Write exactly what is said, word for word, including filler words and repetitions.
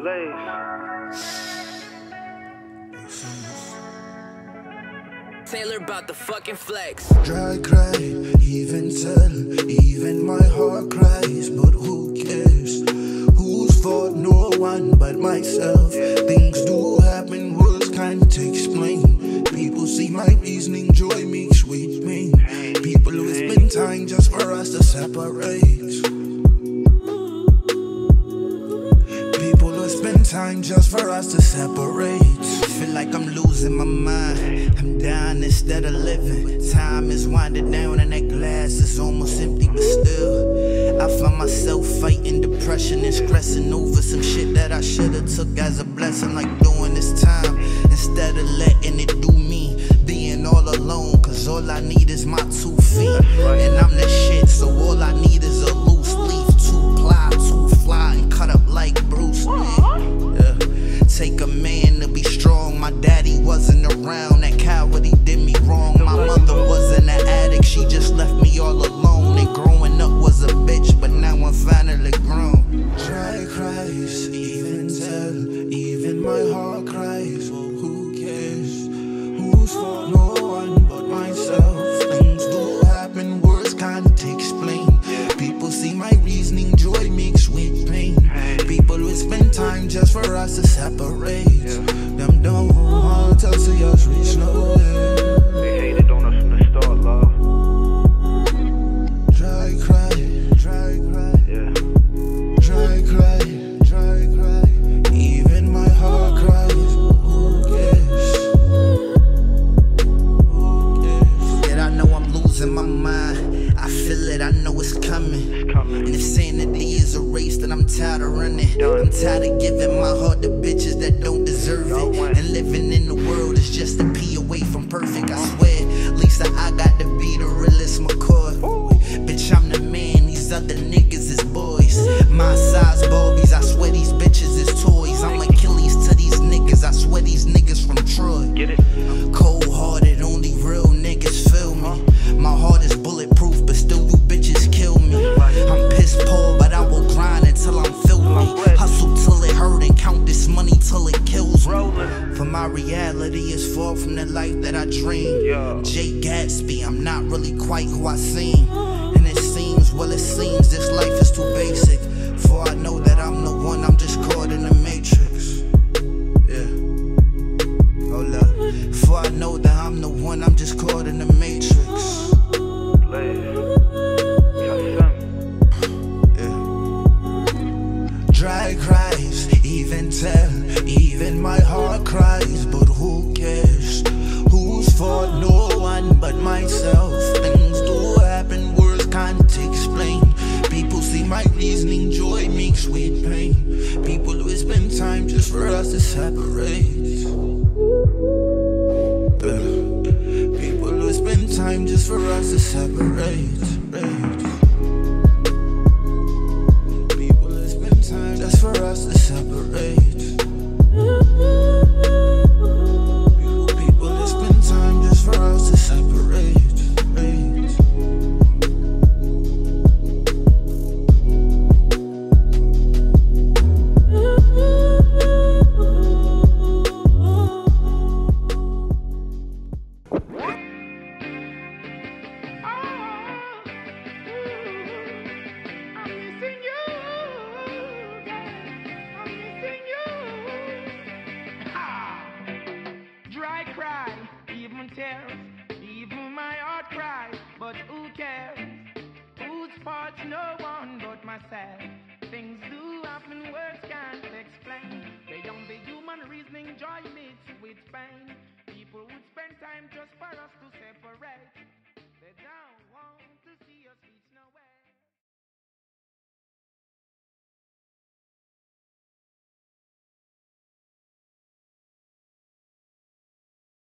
Taylor about the fucking flex. Dry cry, even tell, even my heart cries, but who cares? Whose fault? No one but myself. Things do happen, words can't explain. People see my reasoning, joy mixed with pain. People who spend time just for us to separate. People who spend time just for us to separate. Feel like I'm losing my mind. I'm dying instead of living. Time is winding down and that glass is almost empty, but still I find myself fighting depression and stressing over some shit that I should've took as a blessing, like doing this time instead of letting it do me. Being all alone, cause all I need is my two feet. And I'm the shit, so all I need is a loose leaf. Two ply, two fly, and cut up like Bruce Lee. Yeah. Take a man to be strong. My daddy wasn't around. That coward, he did me wrong. My mother wasn't an addict. She just left me all alone. And growing up was a bitch, but now I'm finally grown. Dry cries, even tell, even my heart cries. Well, who cares? Who's fault? No one but myself. Things do happen, words can't explain. People see my reasoning, joy mixed with pain. People will spend time just for us to separate. Them don't want us to just reach nowhere. They hated on us from the start, love. Dry cry, dry cry, Yeah. dry cry, dry cry. Even my heart cries. Who cares? Who cares? Yet I know I'm losing my mind. I feel it, I know it's coming. It's coming. And if sanity is a race, then I'm tired of running. I'm tired of giving my heart to bitches that don't deserve it. And living in the world is just a pee away from perfect, I swear. At least I, I got to be the realest McCoy. Bitch, I'm the man, these other niggas is boys. My size Barbies, I swear these bitches is toys. I'm Achilles to these niggas, I swear these niggas from Troy. Get it? Cold-hearted, only real niggas feel me. My heart is bulletproof, but still you bitches kill me. I'm pissed poor, but I will grind until I'm filthy. Hustle till it hurt and count this money till it kills me. For my reality is far from the life that I dream. Jay Gatsby, I'm not really quite who I seem. And it seems, well it seems this life is too basic. For I know that I'm the one, I'm just caught in the matrix. Yeah. Hold up. For I know that I'm the one, I'm just caught in the matrix. Dry cries, even tell, even my heart cries, but who cares? Whose fault? No one but myself. Things do happen, words can't explain. People see my reasoning, joy mixed with pain. People will spend time just for us to separate. Uh, people will spend time just for us to separate. Right. Just for us to separate. People that spend time just for us to separate. Right. Cry, even tears, even my heart cries, but who cares? Whose fault? No one but myself. Things do happen, words can't explain. Beyond the human reasoning, joy mixed with pain. People would spend time just for us to separate.